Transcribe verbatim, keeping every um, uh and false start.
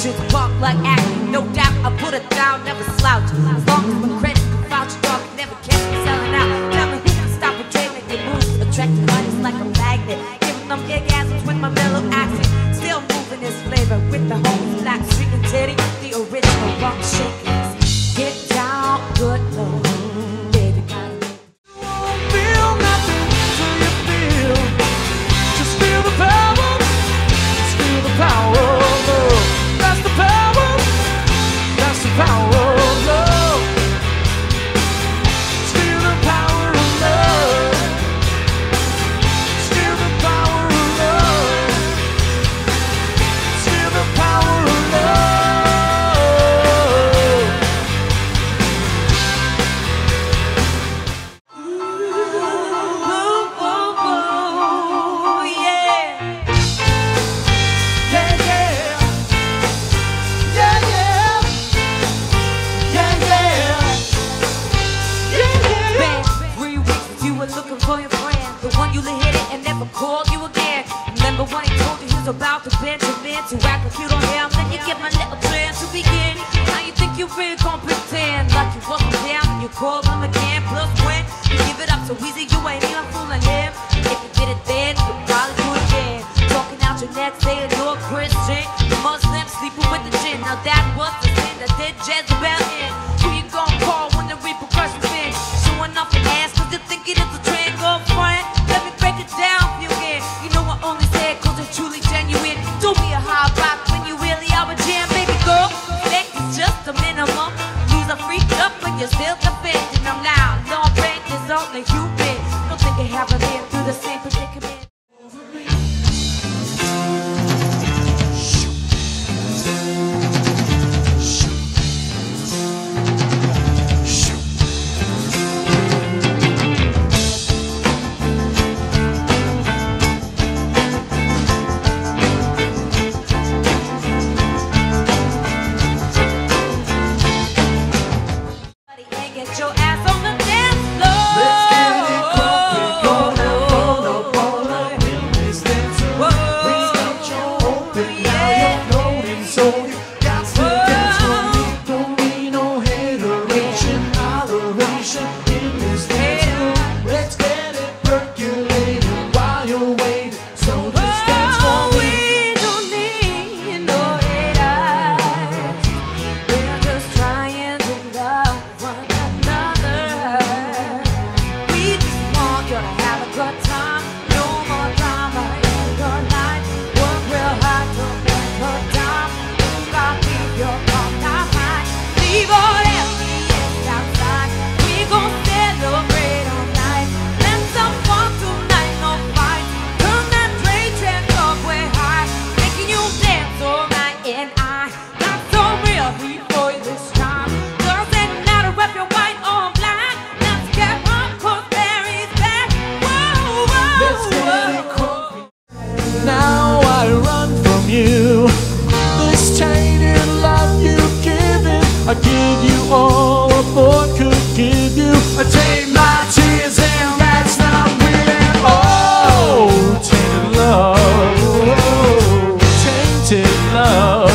Just walk like acting, no doubt I put it down, never slouch. As long as my credit can vouch, dog can never catch me selling out. Tell me who can stop a train, make it move. Attracting audience like a magnet, giving them orgasms with my mellow accent. Still moving this flavor with the homies Black Street and Teddy, the original rock shakers. Get down, good Lord. About to Benjamin to act like you don't have, then you get my little chance to begin. Now you think you really gon' pretend like you wasn't down and you call him again. Plus when you give it up so easy, you ain't even fooling him. If you did it then, you'll probably do it again. Talking out your neck, saying you're a Christian, the Muslim sleeping with the gin. Now that was the sin that did Jezebel in. Who you gon' call when the repercussions in? Showing off your ass cause you're thinking it's a trend, girlfriend. Let me break it down for you again. You know I only say it cause it's truly genuine. Don't be a hard rock when you really are a jam, baby girl. Sex is just a minimum. Lose a freak up when you're still defending them now. Long range is only human. Don't think you haven't been through the same predicament. I give you all a boy could give you. I take my tears and that's not winning. Oh, tainted love, oh, tainted love.